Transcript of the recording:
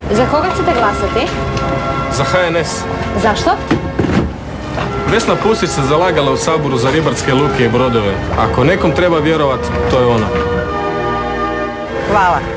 Za koga ćete glasati? Za HNS. Zašto? Vesna Pusić se zalagala u Saboru za ribarske luke i brodove. Ako nekom treba vjerovat, to je ona. Hvala.